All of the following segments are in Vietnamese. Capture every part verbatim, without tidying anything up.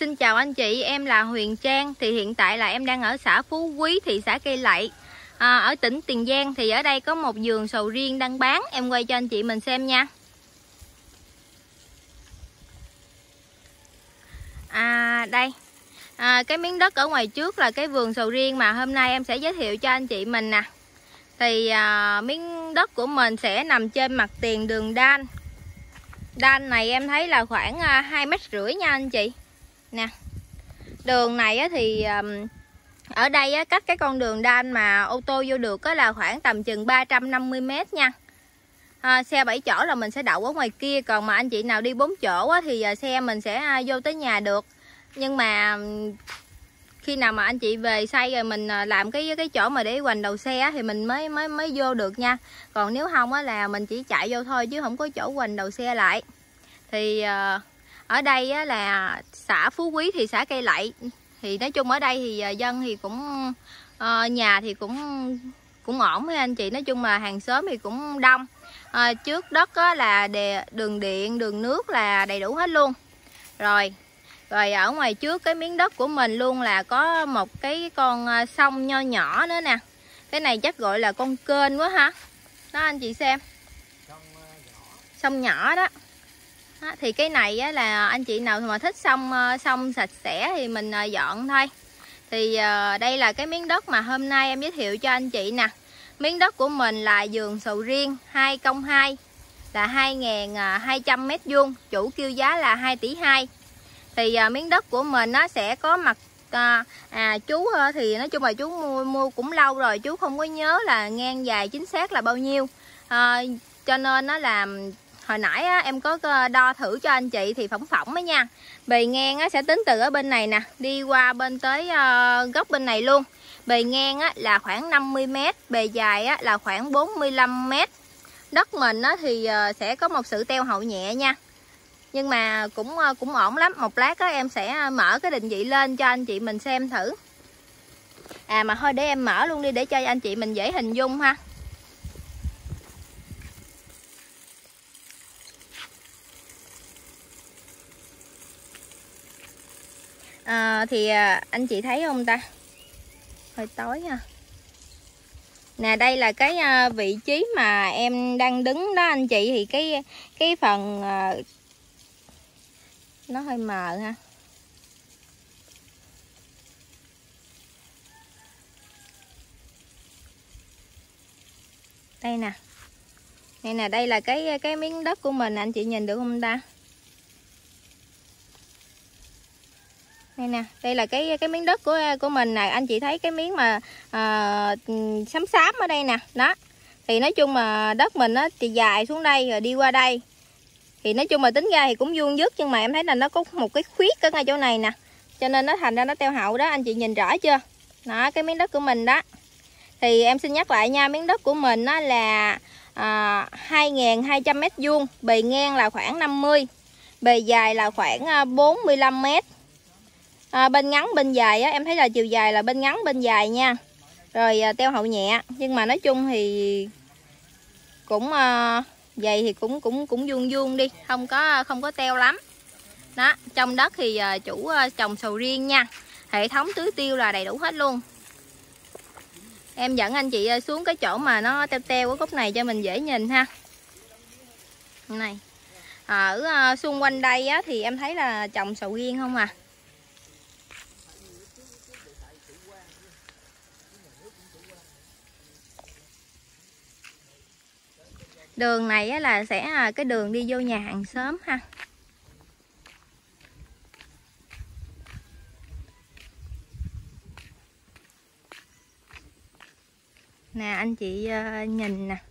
Xin chào anh chị, em là Huyền Trang. Thì hiện tại là em đang ở xã Phú Quý, thị xã Cây Lậy, à, ở tỉnh Tiền Giang. Thì ở đây có một vườn sầu riêng đang bán, em quay cho anh chị mình xem nha. À đây, à, cái miếng đất ở ngoài trước là cái vườn sầu riêng mà hôm nay em sẽ giới thiệu cho anh chị mình nè. Thì à, miếng đất của mình sẽ nằm trên mặt tiền đường đan. Đan này em thấy là khoảng à, hai mét rưỡi nha anh chị. Nè, đường này á, thì um, ở đây á, cách cái con đường đan mà ô tô vô được á, là khoảng tầm chừng ba trăm năm mươi mét nha. à, Xe bảy chỗ là mình sẽ đậu ở ngoài kia. Còn mà anh chị nào đi bốn chỗ á, thì uh, xe mình sẽ uh, vô tới nhà được. Nhưng mà um, khi nào mà anh chị về xây rồi mình uh, làm cái cái chỗ mà để hoành đầu xe á, thì mình mới mới mới vô được nha. Còn nếu không á, là mình chỉ chạy vô thôi chứ không có chỗ hoành đầu xe lại. Thì uh, ở đây á, là xã Phú Quý, thị xã Cây Lậy. Thì nói chung ở đây thì dân thì cũng uh, nhà thì cũng cũng ổn với anh chị. Nói chung là hàng xóm thì cũng đông. uh, Trước đất á, là đề, đường điện, đường nước là đầy đủ hết luôn. Rồi Rồi ở ngoài trước cái miếng đất của mình luôn là có một cái con sông nho nhỏ nữa nè. Cái này chắc gọi là con kênh quá ha. Đó anh chị xem, sông nhỏ đó. Đó, thì cái này á, là anh chị nào mà thích sông sông sạch sẽ thì mình dọn thôi. Thì uh, đây là cái miếng đất mà hôm nay em giới thiệu cho anh chị nè. Miếng đất của mình là vườn sầu riêng hai công hai, là hai nghìn hai trăm mét vuông, chủ kêu giá là hai tỷ hai. Thì uh, miếng đất của mình nó sẽ có mặt uh, à chú uh, thì nói chung là chú mua mua cũng lâu rồi, chú không có nhớ là ngang dài chính xác là bao nhiêu. Uh, cho nên nó làm hồi nãy á, em có đo thử cho anh chị thì phỏng phỏng đó nha. Bề ngang á, sẽ tính từ ở bên này nè đi qua bên tới uh, góc bên này luôn. Bề ngang á, là khoảng năm mươi mét, bề dài á, là khoảng bốn mươi lăm mét. Đất mình á, thì uh, sẽ có một sự teo hậu nhẹ nha. Nhưng mà cũng uh, cũng ổn lắm. Một lát á, em sẽ mở cái định vị lên cho anh chị mình xem thử. À mà thôi để em mở luôn đi để cho anh chị mình dễ hình dung ha. À, thì à, anh chị thấy không ta, hơi tối ha. Nè đây là cái à, vị trí mà em đang đứng đó anh chị. Thì cái cái phần à, nó hơi mờ ha. Đây nè, đây nè, đây là cái cái miếng đất của mình, anh chị nhìn được không ta? Đây nè, đây là cái cái miếng đất của của mình nè, anh chị thấy cái miếng mà à, xám xám ở đây nè, đó. Thì nói chung mà đất mình á thì dài xuống đây rồi đi qua đây. Thì nói chung mà tính ra thì cũng vuông vức, nhưng mà em thấy là nó có một cái khuyết ở ngay chỗ này nè. Cho nên nó thành ra nó teo hậu đó, anh chị nhìn rõ chưa? Đó, cái miếng đất của mình đó. Thì em xin nhắc lại nha, miếng đất của mình á là à, hai nghìn hai trăm mét vuông, bề ngang là khoảng năm mươi, bề dài là khoảng bốn mươi lăm mét. À, bên ngắn bên dài á, em thấy là chiều dài là bên ngắn bên dài nha. Rồi à, teo hậu nhẹ, nhưng mà nói chung thì cũng à, dày thì cũng cũng cũng vuông vuông đi, không có không có teo lắm. Đó, trong đất thì à, chủ à, trồng sầu riêng nha. Hệ thống tưới tiêu là đầy đủ hết luôn. Em dẫn anh chị xuống cái chỗ mà nó teo teo của gốc này cho mình dễ nhìn ha. Này, ở à, xung quanh đây á, thì em thấy là trồng sầu riêng không à. Đường này á, là sẽ cái đường đi vô nhà hàng xóm ha. Nè anh chị uh, nhìn nè.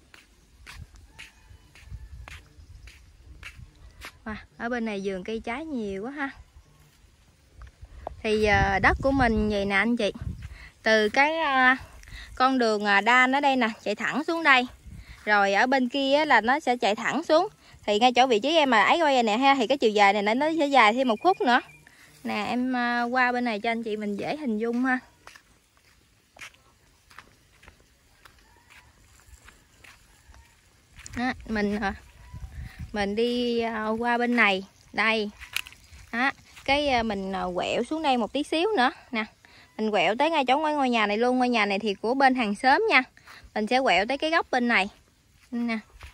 Wow, ở bên này vườn cây trái nhiều quá ha. Thì uh, đất của mình vậy nè anh chị. Từ cái uh, con đường uh, đan ở đây nè, chạy thẳng xuống đây. Rồi ở bên kia là nó sẽ chạy thẳng xuống. Thì ngay chỗ vị trí em mà ấy quay nè ha, thì cái chiều dài này nó sẽ dài thêm một khúc nữa. Nè em uh, qua bên này cho anh chị mình dễ hình dung ha. Đó, mình uh, mình đi uh, qua bên này đây. Đó, cái mình quẹo xuống đây một tí xíu nữa nè. Mình quẹo tới ngay chỗ ngôi nhà này luôn. Ngôi nhà này thì của bên hàng xóm nha. Mình sẽ quẹo tới cái góc bên này nè.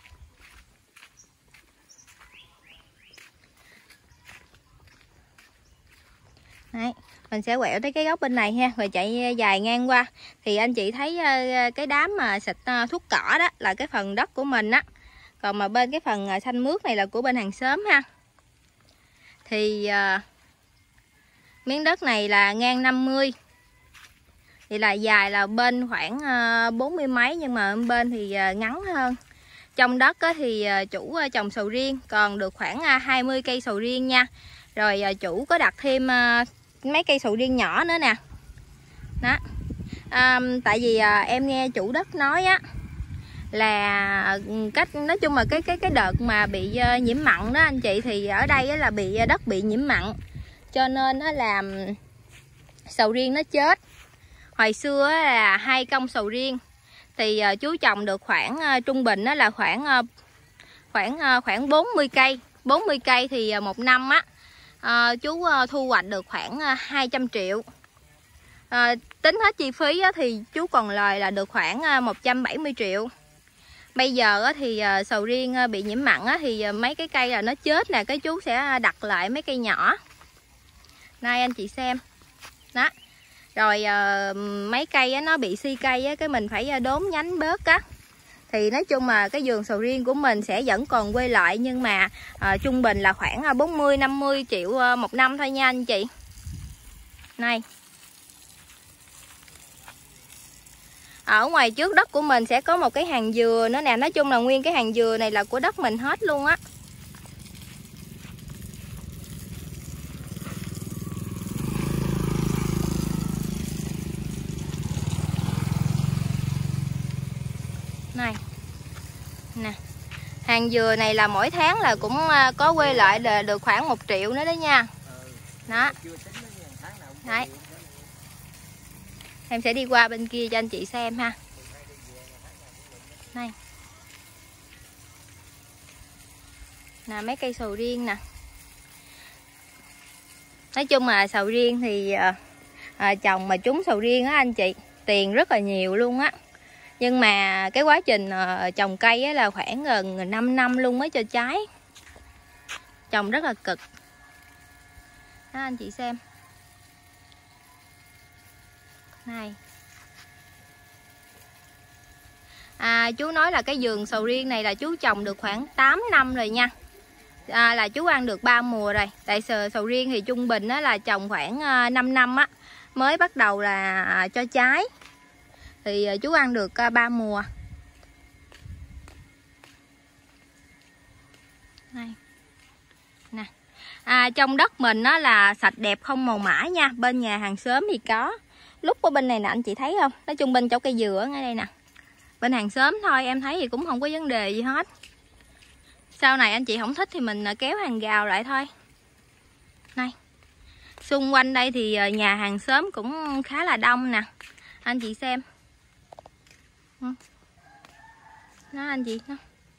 Đấy, mình sẽ quẹo tới cái góc bên này ha, rồi chạy dài ngang qua. Thì anh chị thấy cái đám mà xịt thuốc cỏ đó là cái phần đất của mình á. Còn mà bên cái phần xanh mướt này là của bên hàng xóm ha. Thì uh, miếng đất này là ngang năm mươi. Thì là dài là bên khoảng uh, bốn mươi mấy, nhưng mà bên thì uh, ngắn hơn. Trong đất á, thì uh, chủ uh, trồng sầu riêng, còn được khoảng uh, hai mươi cây sầu riêng nha. Rồi uh, chủ có đặt thêm uh, mấy cây sầu riêng nhỏ nữa nè. Đó. À, tại vì à, em nghe chủ đất nói á là cách nói chung là cái cái cái đợt mà bị uh, nhiễm mặn đó anh chị, thì ở đây á, là bị uh, đất bị nhiễm mặn, cho nên nó làm sầu riêng nó chết. Hồi xưa á, là hai công sầu riêng thì uh, chú trồng được khoảng uh, trung bình đó là khoảng uh, khoảng uh, khoảng bốn mươi cây. bốn mươi cây thì uh, một năm á uh, chú uh, thu hoạch được khoảng uh, hai trăm triệu. À, tính hết chi phí á, thì chú còn lời là được khoảng à, một trăm bảy mươi triệu. Bây giờ á, thì à, sầu riêng à, bị nhiễm mặn á, thì à, mấy cái cây là nó chết nè, cái chú sẽ đặt lại mấy cây nhỏ. Đây anh chị xem. Đó. Rồi à, mấy cây á, nó bị si cây á, cái mình phải à, đốn nhánh bớt á. Thì nói chung là cái vườn sầu riêng của mình sẽ vẫn còn quay lại, nhưng mà à, trung bình là khoảng à, bốn mươi năm mươi triệu à, một năm thôi nha anh chị. Này. Ở ngoài trước đất của mình sẽ có một cái hàng dừa nữa nè. Nói chung là nguyên cái hàng dừa này là của đất mình hết luôn á. Này nè, hàng dừa này là mỗi tháng là cũng có quay lại được khoảng một triệu nữa đó nha. Đó. Đấy. Em sẽ đi qua bên kia cho anh chị xem ha. Này. Nè mấy cây sầu riêng nè. Nói chung là sầu riêng thì à, à, trồng mà trúng sầu riêng á anh chị, tiền rất là nhiều luôn á. Nhưng mà cái quá trình à, trồng cây á là khoảng gần năm năm luôn mới cho trái. Trồng rất là cực. Đó anh chị xem. Này. À, chú nói là cái vườn sầu riêng này là chú trồng được khoảng tám năm rồi nha. À, là chú ăn được ba mùa rồi. Tại sầu, sầu riêng thì trung bình á, là trồng khoảng năm năm á mới bắt đầu là cho trái. Thì chú ăn được ba mùa. Này. Nè. À, trong đất mình á, là sạch đẹp không màu mã nha. Bên nhà hàng xóm thì có. Lúc ở bên này nè anh chị thấy không? Nói chung bên chỗ cây dừa ngay đây nè. Bên hàng xóm thôi em thấy thì cũng không có vấn đề gì hết. Sau này anh chị không thích thì mình kéo hàng rào lại thôi. Này. Xung quanh đây thì nhà hàng xóm cũng khá là đông nè. Anh chị xem. Đó anh chị. Đó.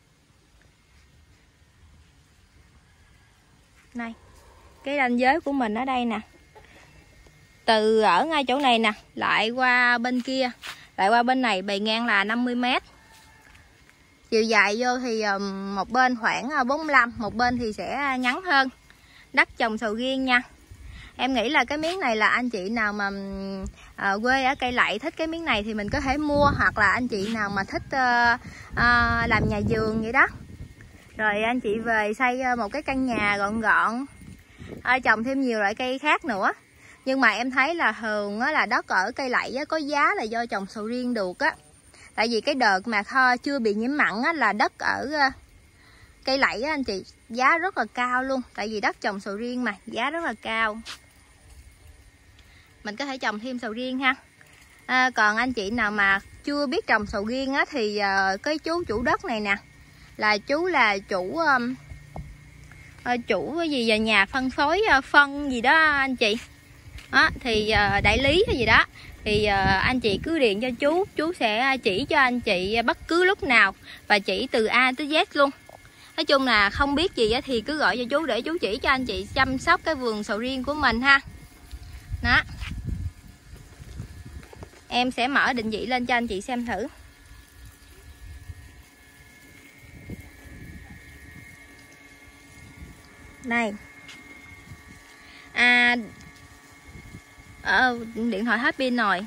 Này. Cái ranh giới của mình ở đây nè. Từ ở ngay chỗ này nè, lại qua bên kia, lại qua bên này bề ngang là năm mươi mét. Chiều dài vô thì một bên khoảng bốn mươi lăm, một bên thì sẽ ngắn hơn. Đất trồng sầu riêng nha. Em nghĩ là cái miếng này là anh chị nào mà à, quê ở Cây Lậy thích cái miếng này thì mình có thể mua. Hoặc là anh chị nào mà thích uh, uh, làm nhà vườn vậy đó. Rồi anh chị về xây một cái căn nhà gọn gọn, uh, trồng thêm nhiều loại cây khác nữa. Nhưng mà em thấy là thường á, là đất ở Cây Lậy á, có giá là do trồng sầu riêng được á. Tại vì cái đợt mà kho chưa bị nhiễm mặn á, là đất ở Cây Lậy á, anh chị giá rất là cao luôn. Tại vì đất trồng sầu riêng mà giá rất là cao. Mình có thể trồng thêm sầu riêng ha. À, còn anh chị nào mà chưa biết trồng sầu riêng á, thì uh, cái chú chủ đất này nè là chú là chủ um, uh, chủ cái gì về nhà phân phối uh, phân gì đó anh chị. Đó, thì uh, đại lý hay gì đó thì uh, anh chị cứ điện cho chú, chú sẽ chỉ cho anh chị bất cứ lúc nào và chỉ từ A tới Z luôn. Nói chung là không biết gì thì cứ gọi cho chú để chú chỉ cho anh chị chăm sóc cái vườn sầu riêng của mình ha. Đó. Em sẽ mở định vị lên cho anh chị xem thử. Đây. À ờ, điện thoại hết pin rồi.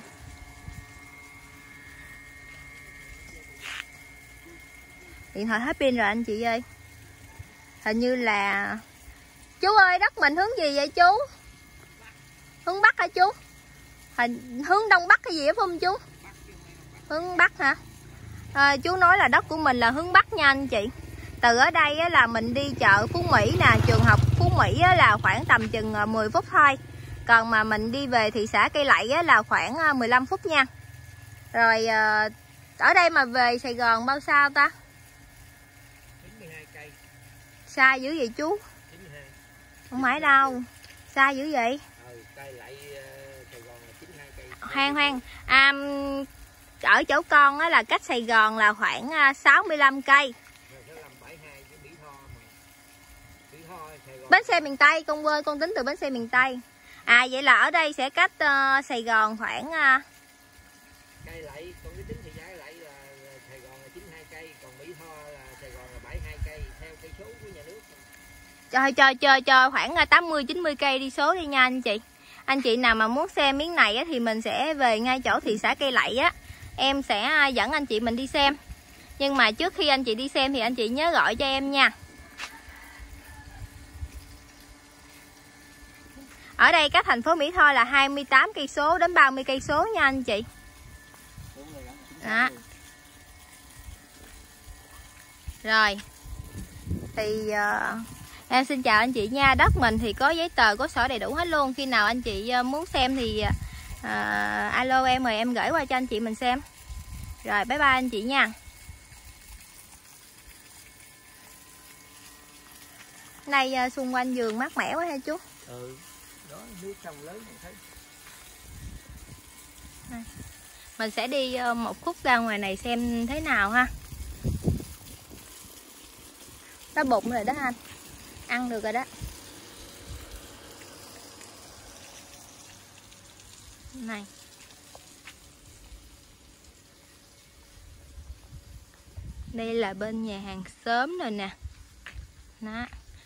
Điện thoại hết pin rồi anh chị ơi. Hình như là chú ơi, đất mình hướng gì vậy chú? Hướng Bắc hả chú? Hình hướng Đông Bắc cái gì phải không chú? Hướng Bắc hả? À, chú nói là đất của mình là hướng Bắc nha anh chị. Từ ở đây á, là mình đi chợ Phú Mỹ nè, trường học Phú Mỹ á, là khoảng tầm chừng mười phút thôi. Còn mà mình đi về thị xã Cây Lậy á, là khoảng mười lăm phút nha. Rồi ở đây mà về Sài Gòn bao xa ta? chín mươi hai cây. Xa dữ vậy chú? chín mươi hai. Không phải đâu. Xa dữ vậy? Ừ, Cây Lậy Sài Gòn là chín mươi hai cây. Hoang hoang. À, ở chỗ con á, là cách Sài Gòn là khoảng sáu mươi lăm cây. Bến xe miền Tây, con quên, con tính từ bến xe miền Tây. À vậy là ở đây sẽ cách uh, Sài Gòn khoảng uh... Cây Lậy, con cái tính thị xã Lậy là Sài Gòn là chín mươi hai cây, còn Mỹ Tho là Sài Gòn là bảy mươi hai cây theo cây số của nhà nước. Trời trời trời trời khoảng tám mươi chín mươi cây đi số đi nha anh chị. Anh chị nào mà muốn xem miếng này á, thì mình sẽ về ngay chỗ thị xã Cây Lậy á. Em sẽ dẫn anh chị mình đi xem. Nhưng mà trước khi anh chị đi xem thì anh chị nhớ gọi cho em nha. Ở đây cách thành phố Mỹ Tho là hai mươi tám cây số đến ba mươi cây số nha anh chị. Đó. Rồi. Thì uh, em xin chào anh chị nha. Đất mình thì có giấy tờ, có sổ đầy đủ hết luôn. Khi nào anh chị uh, muốn xem thì uh, alo em rồi em gửi qua cho anh chị mình xem. Rồi bye bye anh chị nha. Nay uh, xung quanh vườn mát mẻ quá ha chú. Ừ. Đó, nước sông lớn mình thấy. Mình sẽ đi một khúc ra ngoài này xem thế nào ha. Đói bụng rồi đó anh. Ăn được rồi đó. Này. Đây là bên nhà hàng xóm rồi nè. Đó.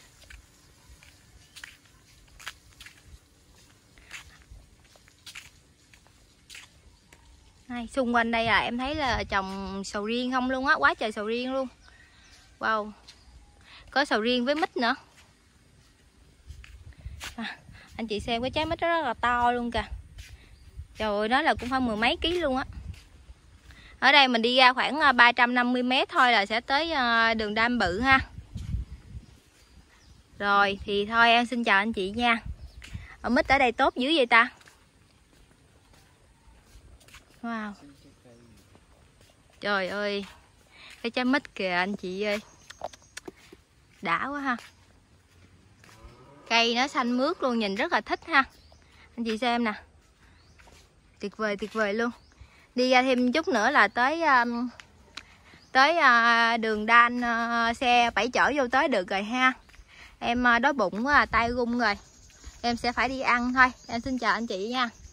Này, xung quanh đây là em thấy là trồng sầu riêng không luôn á, quá trời sầu riêng luôn. Wow. Có sầu riêng với mít nữa. À, anh chị xem cái trái mít đó rất là to luôn kìa. Trời ơi, nó là cũng phải mười mấy ký luôn á. Ở đây mình đi ra khoảng ba trăm năm mươi mét thôi là sẽ tới đường Đam Bự ha. Rồi, thì thôi em xin chào anh chị nha. Ở mít ở đây tốt dữ vậy ta. Wow. Trời ơi. Cái trái mít kìa anh chị ơi. Đã quá ha. Cây nó xanh mướt luôn, nhìn rất là thích ha. Anh chị xem nè. Tuyệt vời tuyệt vời luôn. Đi ra thêm chút nữa là tới um, tới uh, đường đan uh, xe bảy chỗ vô tới được rồi ha. Em uh, đói bụng quá à, tay run rồi. Em sẽ phải đi ăn thôi. Em xin chào anh chị nha.